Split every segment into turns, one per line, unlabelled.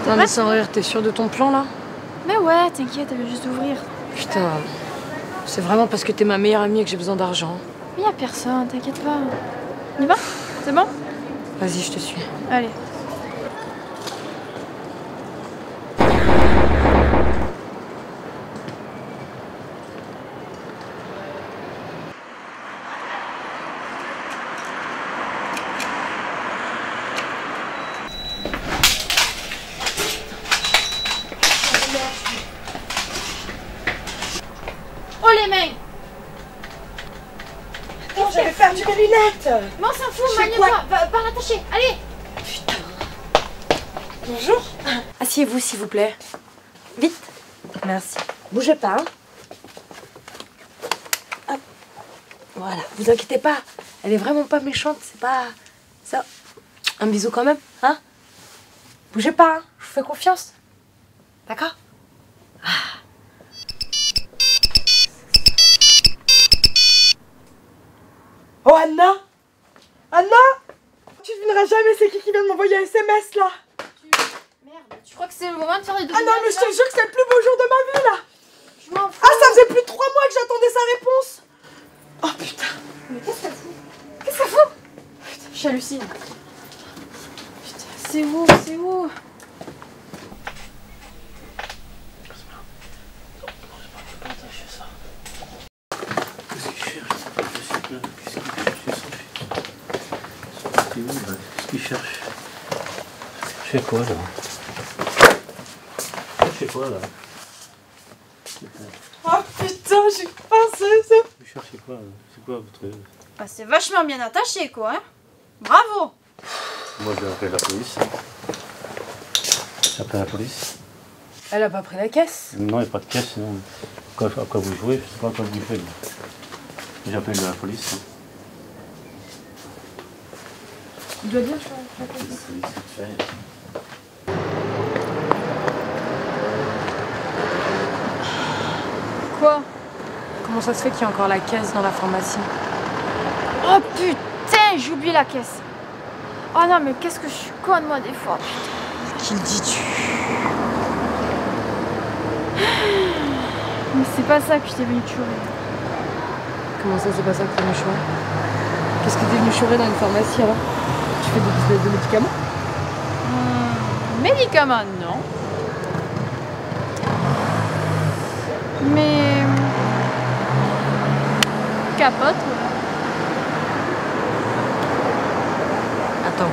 Non mais sans rire, t'es sûr de ton plan là?
Mais ouais, t'inquiète, elle veut juste ouvrir.
Putain, c'est vraiment parce que t'es ma meilleure amie et que j'ai besoin d'argent.
Mais y a personne, t'inquiète pas. On y va? C'est bon?
Vas-y, je te suis.
Allez. Oh les mains!
Non, j'avais perdu mes lunettes.
Mais on s'en fout, manie-toi, par l'attacher, allez!
Putain. Bonjour.
Asseyez-vous s'il vous plaît. Vite. Merci. Bougez pas, hein. Hop. Voilà, vous inquiétez pas. Elle est vraiment pas méchante, c'est pas... ça. Un bisou quand même, hein. Bougez pas, hein. Je vous fais confiance. D'accord?
Oh Anna. Anna. Tu devineras jamais c'est qui vient de m'envoyer un SMS là.
Merde, tu crois que c'est le moment de faire des
Ah non mais je te jure que c'est le plus beau jour de ma vie là.
Je m'en fous.
Ah ça faisait plus de 3 mois que j'attendais sa réponse. Oh putain.
Mais qu'est-ce qu'elle fout? Qu'est-ce qu'elle fout? Putain, j'hallucine. Putain, c'est où? C'est où?
Qu'est-ce qu'il cherche? Je fais quoi là? Je fais quoi là?
Oh putain j'ai pensé ça.
Vous cherchez quoi là? C'est quoi votre...
Bah c'est vachement bien attaché quoi, hein. Bravo!
Moi je vais appeler la police. J'appelle la police.
Elle a pas pris la caisse.
Non, il n'y a pas de caisse, sinon... À quoi vous jouez? Je sais pas à quoi vous jouez. J'appelle la police. Hein.
Il doit bien
La police,
Quoi?
Comment ça se fait qu'il y a encore la caisse dans la pharmacie?
Oh putain, j'ai oublié la caisse. Oh non mais qu'est-ce que je suis conne moi des fois, putain.
Qui le dis-tu?
Mais c'est pas ça que je t'ai venu chourer.
Comment ça, c'est pas ça que t'es venu chourer? Qu'est-ce que t'es venu chourer dans une pharmacie alors? Tu fais des business de médicaments?
Médicaments, non. Mais... capote, ouais.
Attends.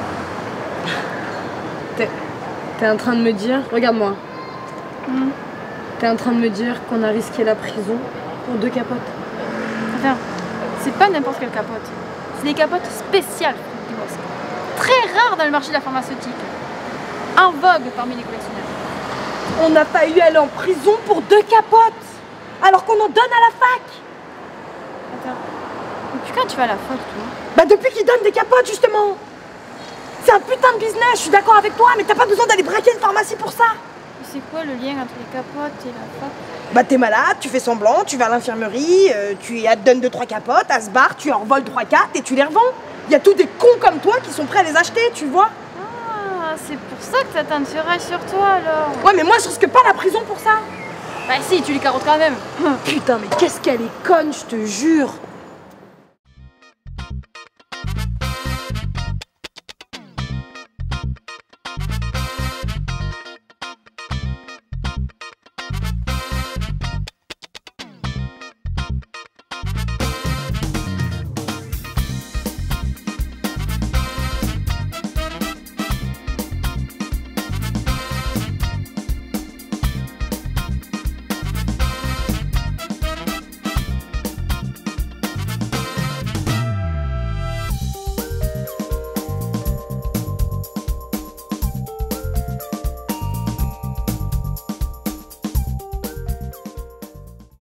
T'es en train de me dire... Regarde-moi. T'es en train de me dire qu'on a risqué la prison pour 2 capotes?
Attends, c'est pas n'importe quelle capote. C'est des capotes spéciales. Très rares dans le marché de la pharmaceutique. En vogue parmi les collectionneurs.
On n'a pas eu à aller en prison pour 2 capotes. Alors qu'on en donne à la fac.
Attends, depuis quand tu vas à la fac, toi?
Bah depuis qu'ils donnent des capotes justement. C'est un putain de business, je suis d'accord avec toi, mais t'as pas besoin d'aller braquer une pharmacie pour ça.
Et c'est quoi le lien entre les capotes et la fac?
Bah t'es malade, tu fais semblant, tu vas à l'infirmerie, elle te donne 2-3 capotes, elle se barre, tu en voles 3-4 et tu les revends. Il y a tous des cons comme toi qui sont prêts à les acheter, tu vois.
Ah, c'est pour ça que t'attends de ferraille sur toi alors.
Ouais mais moi je risque pas la prison pour ça.
Bah si, tu les carottes quand même.
Putain mais qu'est-ce qu'elle est conne, je te jure.